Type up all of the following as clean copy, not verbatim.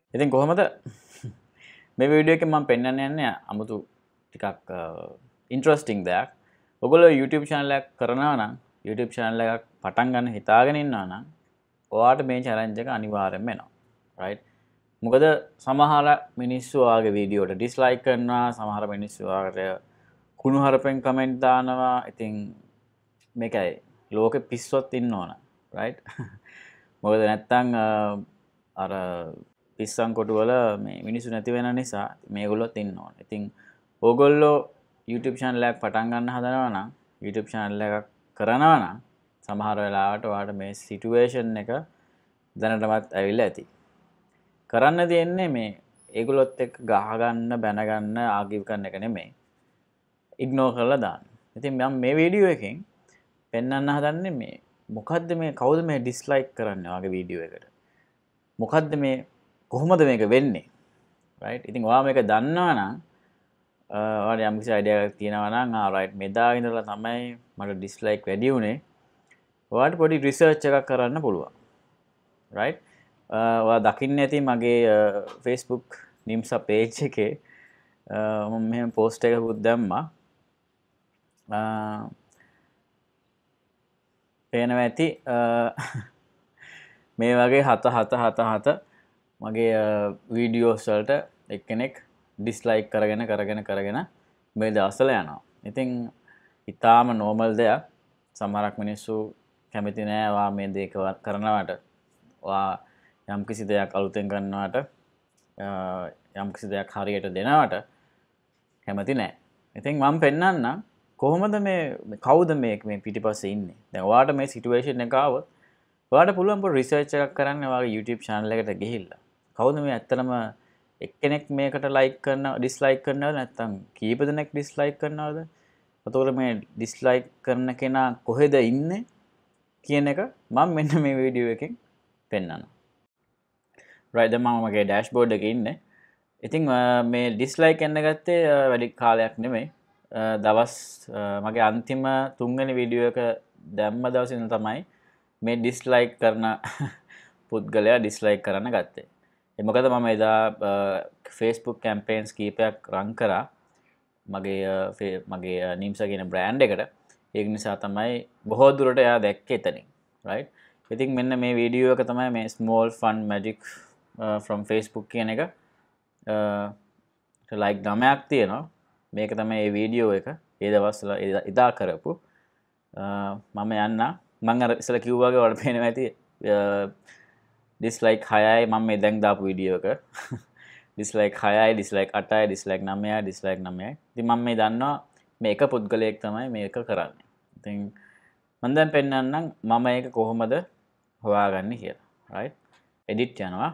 ඉතින් කොහොමද මේ වීඩියෝ එකෙන් මම පෙන්වන්න යන්නේ 아무තු ටිකක් ඉන්ටරෙස්ටිං දෙයක්. ඔයගොල්ලෝ YouTube channel එකක් කරනවා නම් YouTube channel එකක් පටන් ගන්න හිතාගෙන ඉන්නවා නම් ඔයාට මේ challenge එක අනිවාර්යෙන්ම එනවා. right? මොකද සමහර මිනිස්සු ඔයාගේ වීඩියෝට dislike කරනවා, සමහර මිනිස්සු ඔයාට කුණු හරපෙන් කමෙන්ට් දානවා. ඉතින් මේකයි ලෝකෙ පිස්සුවත් ඉන්න ඕන. right? මොකද නැත්තම් අර පිස්සන් කොටුවල මේ මිනිස්සු නැති වෙන නිසා මේගොල්ලොත් ඉන්න ඕන. ඉතින් ඕගොල්ලෝ YouTube channel එකක් පටන් ගන්න හදනවා නම් YouTube channel එකක් කරනවා නම් සමහර වෙලාවට ඔයාලට මේ situation එක දැනටමත් ඇවිල්ලා ඇති. කරන්න තියෙන්නේ මේ ඒගොල්ලොත් එක්ක ගහ ගන්න, බැන ගන්න, ආගිව් කරන එක නෙමෙයි. ඉග්නෝර් කරලා දාන්න. ඉතින් මම මේ වීඩියෝ එකෙන් පෙන්වන්න හදන්නේ මේ මොකද්ද මේ කවුද මේ dislike කරන්නේ ඔයාගේ වීඩියෝ එකට? මොකද්ද මේ කොහොමද මේක වෙන්නේ? right? ඉතින් ඔයා මේක දන්නවා නම් ඔයාලට යම් කිසි idea එකක් තියෙනවා නම් right මෙදා ඉඳලා තමයි මට dislike වැඩි වුණේ. ඔයාලට පොඩි research එකක් කරන්න පුළුවන්. right? ඔයා දකින්න ඇති මගේ Facebook Nimza page එකේ මම මෙහෙම post එකකුත් දැම්මා. පේනවා ඇති මේ වගේ 7 මගේ වීඩියෝස් වලට එක්කෙනෙක් ඩිස්ලයික් කරගෙන මේ දවස්වල යනවා. ඉතින් ඊටාම නෝමල් දෙයක්. සමහරක් මිනිස්සු කැමති නෑ ඔයා මේ දේ කරනවට. ඔයා යම්කිසි දෙයක් අලුතෙන් කරනවට යම්කිසි දෙයක් හරියට දෙනවට කැමති නෑ. ඉතින් මම පෙන්නන්නම් කොහොමද මේ කවුද මේ පිටිපස්සේ ඉන්නේ. දැන් ඔයාට මේ සිටුේෂන් එක ආවොත් ඔයාට පුළුවන් පොඩි රිසර්ච් එකක් කරන්න ඔයාගේ YouTube channel එකට ගිහිල්ලා. කවුද මේ ඇත්තටම එක්කෙනෙක් මේකට like කරනව dislike කරනවද නැත්නම් කීප දෙනෙක් dislike කරනවද? එතකොට මේ dislike කරන කෙනා කොහෙද ඉන්නේ කියන එක මම මෙන්න මේ වීඩියෝ එකෙන් පෙන්නනවා. right දැන් මම මගේ dashboard එකේ ඉන්නේ. ඉතින් මේ dislike එන්න ගත්තේ වැඩි කාලයක් නෙමෙයි. දවස් මගේ අන්තිම 3 වෙනි වීඩියෝ එක දැම්ම දවසේ ඉඳන් තමයි මේ dislike කරන පුද්ගලයා dislike කරන්න ගත්තේ. ඒ මොකද මම එදා Facebook campaigns කීපයක් රන් කරා මගේ Nimza කියන brand එකට. ඒක නිසා තමයි බොහෝ දුරට එයා දැක්කේ එතනින්. right? ඉතින් මෙන්න මේ වීඩියෝ එක තමයි මේ small fun magic from Facebook කියන එක. like 9ක් තියෙනවා. මේක තමයි මේ වීඩියෝ එක. ඒ දවස්වල එදා කරපු මම යන්න මම අර ඉස්සලා කිව්වා වගේ වල පේනවා ඇති dislike 6යි මම මේ දැන් දාපු වීඩියෝ එක dislike 6යි dislike 8යි dislike 9යි dislike 9යි. ඉතින් මම මේ දන්නවා මේ එක පුද්ගලයෙක් තමයි මේක කරන්නේ. ඉතින් මම දැන් පෙන්නන්නම් මම ඒක කොහොමද හොයාගන්නේ කියලා. right? edit යනවා.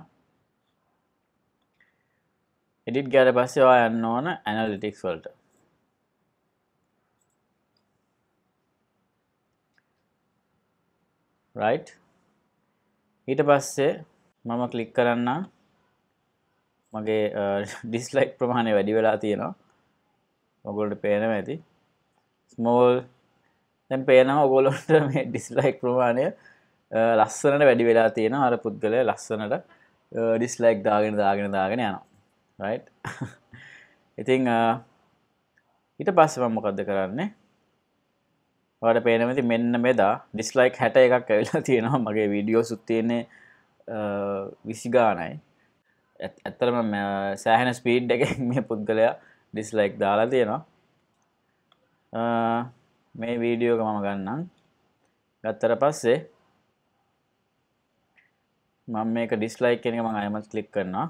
edit ගියාට පස්සේ ඔයා යන්න ඕන analytics වලට. right? ඊට පස්සේ මම ක්ලික් කරන්න මගේ dislike ප්‍රමාණය වැඩි වෙලා තියෙනවා. ඔයගොල්ලන්ට පේනවා ඇති. small දැන් පේනවා ඔයගොල්ලන්ට මේ dislike ප්‍රමාණය ලස්සනට වැඩි වෙලා තියෙනවා. අර පුද්ගලයා ලස්සනට dislike දාගෙන යනවා. right? ඉතින් ඊට පස්සේ මම මොකද්ද කරන්නේ? ඔයාලට පේනවා ඉතින් මෙන්න මෙදා dislike 61ක් ඇවිල්ලා තියෙනවා. මගේ වීඩියෝස් උත් තියෙන්නේ 20 ගානයි. ඇත්තටම සෑහෙන ස්පීඩ් එකකින් මේ පුද්ගලයා dislike දාලා තියෙනවා. මේ වීඩියෝ එක මම ගන්නම්. ගත්තට පස්සේ මම මේක dislike කියන එක මම අයමත් ක්ලික් කරනවා.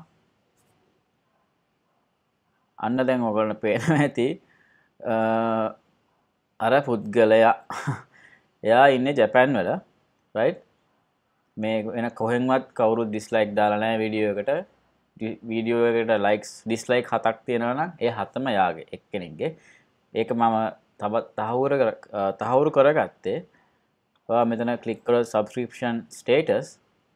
අන්න දැන් ඔයගොල්ලන්ට පේනවා ඇති අර පුද්ගලයා එයා ඉන්නේ ජපාන් වල. right? මේ වෙන කොහෙන්වත් කවුරුත් dislike දාලා නැහැ වීඩියෝ එකට. වීඩියෝ එකට likes dislike 7ක් තියෙනවා නම් ඒ 7ම යාගේ එක්කෙනෙක්ගේ. ඒක මම තහවුරු කරගත්තේ. ඔයා මෙතන ක්ලික් කරලා subscription status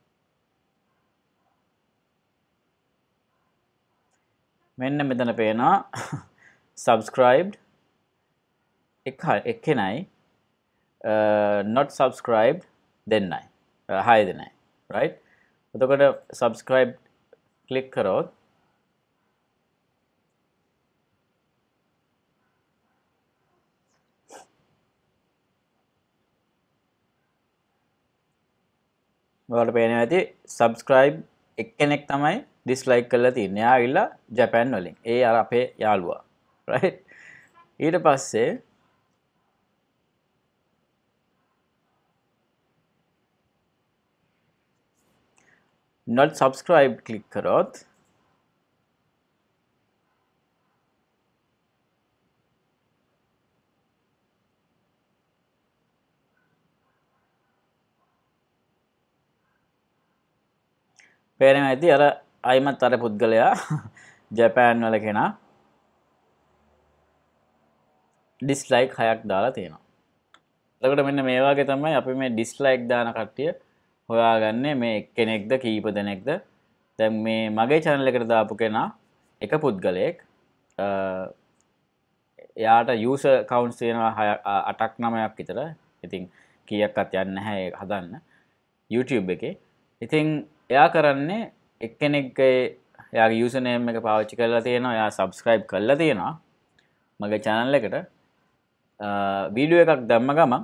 මෙන්න මෙතන පේනවා subscribed එක්කෙනයි not subscribed දෙන්නයි 6 දෙනයි. right? එතකොට subscribe ක්ලික් කරොත් ඔයාලට පේනවා ඇති subscribe එක්කෙනෙක් තමයි dislike කරලා තියෙන්නේ. එයා ඇවිල්ලා ජපාන් වලින්. ඒ අර අපේ යාළුවා. right? ඊට පස්සේ not subscribe ක්ලික් කරොත් පේනවා ඇති අර අයිමත් අර පුද්ගලයා ජපාන් වල කෙනා dislike 6ක් දාලා තියෙනවා. එතකොට මෙන්න මේ වගේ තමයි අපි මේ dislike දාන කට්ටිය හොයාගන්නේ මේ එක්කෙනෙක්ද කීප දෙනෙක්ද. දැන් මේ මගේ channel එකට දාපු කෙනා එක පුද්ගලයෙක්. එයාට user counts තියෙනවා 8ක් 9ක් විතර. ඉතින් කීයක්වත් යන්නේ නැහැ ඒක හදන්න YouTube එකේ. ඉතින් එයා කරන්නේ එක්කෙනෙක්ගේ එයාගේ username එක පාවිච්චි කරලා තියෙනවා. එයා subscribe කරලා තියෙනවා මගේ channel එකට. වීඩියෝ එකක් දැම්ම ගමන්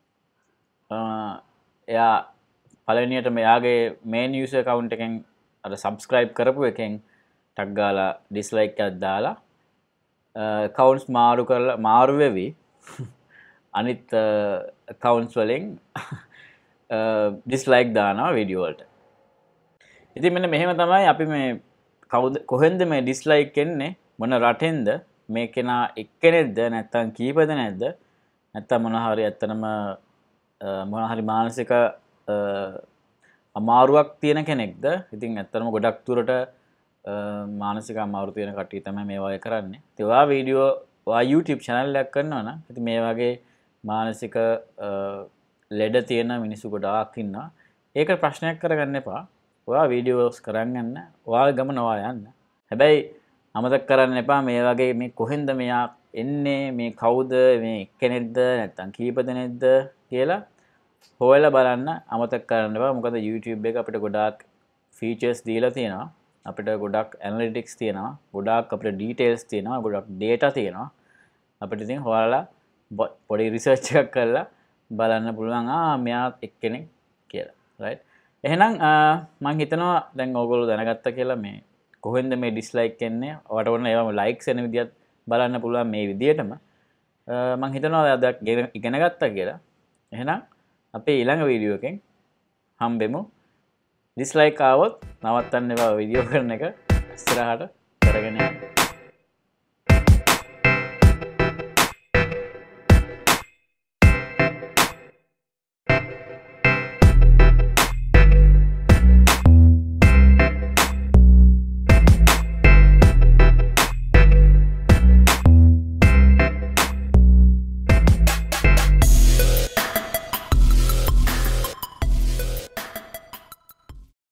එයා පළවෙනියට මෙයාගේ main user account එකෙන් අර subscribe කරපු එකෙන් ටක් ගාලා dislike එකක් දාලා accounts මාරු වෙවි අනිත් accounts වලින් dislike දානවා වීඩියෝ වලට. ඉතින් මෙන්න මෙහෙම තමයි අපි මේ කොහෙන්ද මේ dislike එන්නේ මොන රටෙන්ද මේ කෙනා එක්කෙනෙක්ද නැත්නම් කීප දෙනෙක්ද නැත්නම් මොන හරි ඇත්තනම මොන හරි මානසික අමාරුවක් තියෙන කෙනෙක්ද. ඉතින් ඇත්තටම ගොඩක් දුරට මානසික අමාරු තියෙන කට්ටිය තමයි මේ වගේ කරන්නේ. ඉතින් ඔයා වීඩියෝ ඔයා YouTube channel එකක් කරනවා නම් ඉතින් මේ වගේ මානසික ලෙඩ තියෙන මිනිස්සු ගොඩාක් ඉන්නවා. ඒක ප්‍රශ්නයක් කරගන්න එපා. ඔයා වීඩියෝස් කරන් යන්න. ඔයාගේ ගමන ඔයා යන්න. හැබැයි අමතක කරන්න එපා මේ වගේ මේ කොහෙන්ද මෙයා එන්නේ මේ කවුද මේ එක්කෙනෙක්ද නැත්නම් කීප දෙනෙක්ද කියලා හොයලා බලන්න අමතක කරන්න එපා. මොකද YouTube එක අපිට ගොඩාක් features දීලා තියෙනවා. අපිට ගොඩක් analytics තියෙනවා. ගොඩාක් අපිට details තියෙනවා. ගොඩක් data තියෙනවා. අපිට ඉතින් හොයලා පොඩි research එකක් කරලා බලන්න පුළුවන් මෙයා එක්කෙනෙක් කියලා. right? එහෙනම් මම හිතනවා දැන් ඕගොල්ලෝ දැනගත්තා කියලා මේ කොහෙන්ද මේ dislike එන්නේ. ඔයාලට ඕන ඒවම likes එන විදිහත් බලන්න පුළුවන් මේ විදිහටම. මම හිතනවා අද ඉගෙන ගත්තා කියලා. එහෙනම් අපේ ඊළඟ වීඩියෝ එකෙන් හම්බෙමු. dislike ආවොත් නවත්තන්න එපා වීඩියෝ කරන එක ඉස්සරහට කරගෙන යන්න.